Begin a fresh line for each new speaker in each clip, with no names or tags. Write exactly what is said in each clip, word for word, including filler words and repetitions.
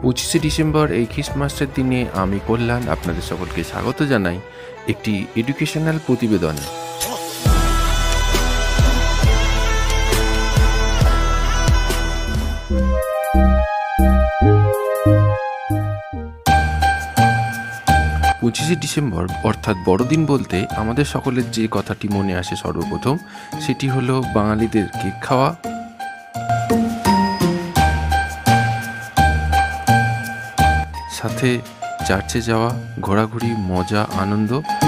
পঁচিশে ডিসেম্বর এই খ্রিস্টমাসের দিনে আমি কল্যাণ আপনাদের সকলকে স্বাগত জানাই একটি এডুকেশনাল প্রতিবেদনে। পঁচিশে ডিসেম্বর অর্থাৎ বড়দিন বলতে আমাদের সকলের যে কথাটি মনে আসে সর্বপ্রথম সেটি হলো বাঙালিদের কেক খাওয়া, সাথে চার্চে যাওয়া, ঘোরাঘুরি, মজা, আনন্দ।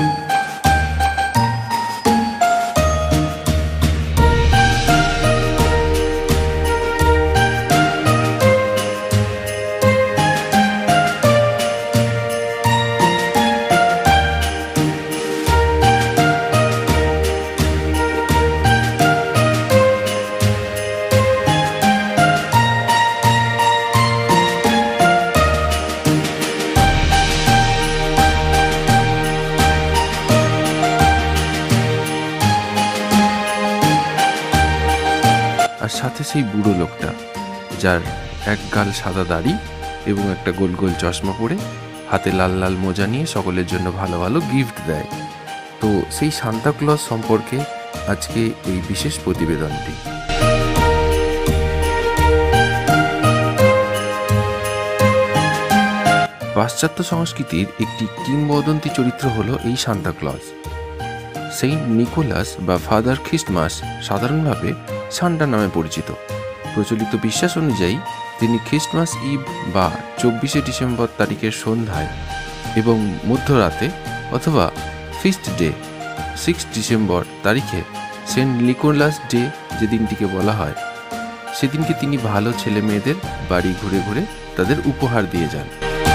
আর সাথে সেই বুড়ো লোকটা যার এক গাল সাদা দাড়ি এবং একটা গোল গোল চশমা পরে হাতে লাল লাল মোজা নিয়ে সকলের জন্য ভালো ভালো গিফট দেয়। তো সেই সান্তা ক্লজ সম্পর্কে আজকে এই বিশেষ প্রতিবেদনটি। পাশ্চাত্য সংস্কৃতির একটি কিংবদন্তি চরিত্র হলো এই সান্তা ক্লজ। সেন্ট নিকোলাস বা ফাদার খ্রিস্টমাস সাধারণভাবে সান্টা নামে পরিচিত। প্রচলিত বিশ্বাস অনুযায়ী তিনি খ্রিস্টমাস ইভ বা চব্বিশে ডিসেম্বর তারিখের সন্ধ্যায় এবং মধ্যরাতে অথবা ফিস্ট ডে সিক্স ডিসেম্বর তারিখে সেন্ট নিকোলাস ডে যে দিনটিকে বলা হয় সেদিনকে তিনি ভালো ছেলে মেয়েদের বাড়ি ঘুরে ঘুরে তাদের উপহার দিয়ে যান।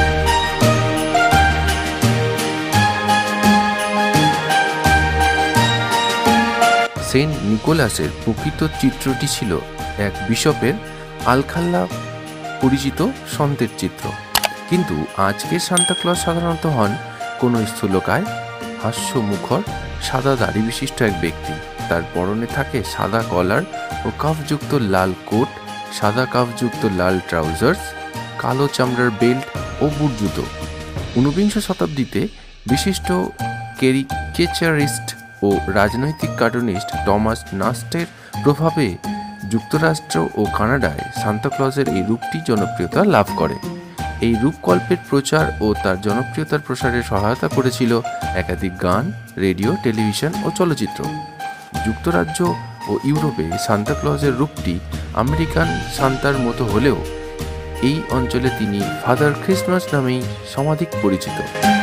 সেন্ট নিকোলাসের প্রকৃত চিত্রটি ছিল এক বিশপের আলখাল্লা পরিচিত সন্তের চিত্র, কিন্তু আজকের সান্তা ক্লজ সাধারণত হন কোনো স্থূলকায় হাস্যমুখর সাদা দাড়ি বিশিষ্ট এক ব্যক্তি। তার পরনে থাকে সাদা কলার ও কাফযুক্ত লাল কোট, সাদা কাফযুক্ত লাল ট্রাউজার্স, কালো চামড়ার বেল্ট ও বুট জুতো। ঊনবিংশ শতাব্দীতে বিশিষ্ট ক্যারিকেচারিস্ট ও রাজনৈতিক কার্টুনিস্ট টমাস নাস্টের প্রভাবে যুক্তরাষ্ট্র ও কানাডায় সান্তা ক্লজের এই রূপটি জনপ্রিয়তা লাভ করে। এই রূপকল্পের প্রচার ও তার জনপ্রিয়তার প্রসারে সহায়তা করেছিল একাধিক গান, রেডিও, টেলিভিশন ও চলচ্চিত্র। যুক্তরাজ্য ও ইউরোপে সান্তা ক্লজের রূপটি আমেরিকান সান্তার মতো হলেও এই অঞ্চলে তিনি ফাদার খ্রিস্টমাস নামেই সমাধিক পরিচিত।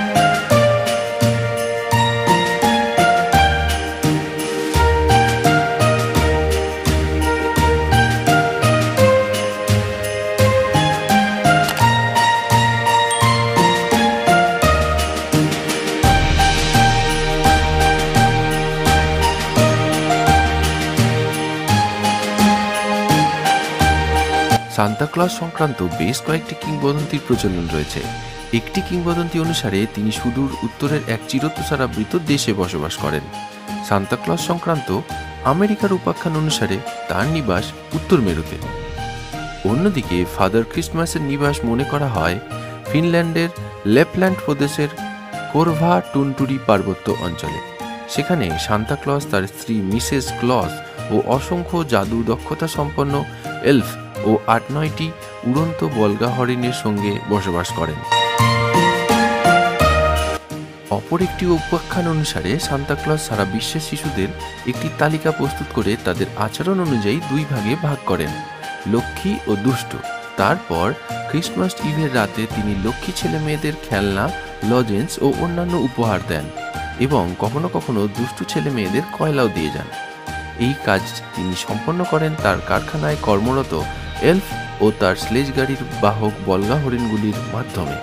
সান্তা ক্লজ সংক্রান্ত বেশ কয়েকটি কিংবদন্তির প্রচলন রয়েছে। একটি কিংবদন্তি অনুসারে তিনি সুদূর উত্তরের এক চিরতুষারাবৃত দেশে বসবাস করেন। সান্তা ক্লজ সংক্রান্ত আমেরিকার উপাখ্যান অনুসারে তার নিবাস উত্তর মেরুতে। অন্যদিকে ফাদার খ্রিস্টমাসের নিবাস মনে করা হয় ফিনল্যান্ডের ল্যাপল্যান্ড প্রদেশের কোরভা টুনটুরি পার্বত্য অঞ্চলে। সেখানে সান্তা ক্লজ তার স্ত্রী মিসেস ক্লজ ও অসংখ্য জাদু দক্ষতা সম্পন্ন এলফ ও আট নয়টি উড়ন্ত বলগা হরিণের সঙ্গে বসবাস করেন। অপর একটি উপাখ্যান অনুসারে সান্তা ক্লজ সারা বিশ্বের শিশুদের একটি তালিকা প্রস্তুত করে তাদের আচরণ অনুযায়ী দুই ভাগে ভাগ করেন, লক্ষ্মী ও দুষ্ট। তারপর খ্রিস্টমাস ইভের রাতে তিনি লক্ষ্মী ছেলে মেয়েদের খেলনা, লজেন্স ও অন্যান্য উপহার দেন এবং কখনো কখনো দুষ্টু ছেলে মেয়েদের কয়লাও দিয়ে যান। এই কাজ তিনি সম্পন্ন করেন তার কারখানায় কর্মরত এলফ ও তার স্লেজ গাড়ির বাহক বলগা হরিণগুলির মাধ্যমে।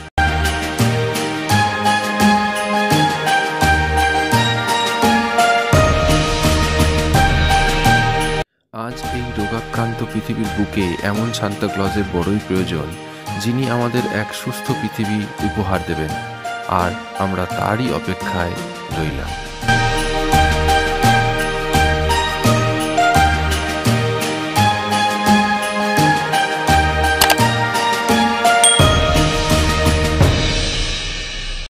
আজ এই রোগাক্রান্ত পৃথিবীর বুকে এমন সান্তা ক্লজের বড়ই প্রয়োজন, যিনি আমাদের এক সুস্থ পৃথিবী উপহার দেবেন, আর আমরা তারই অপেক্ষায় রইলাম।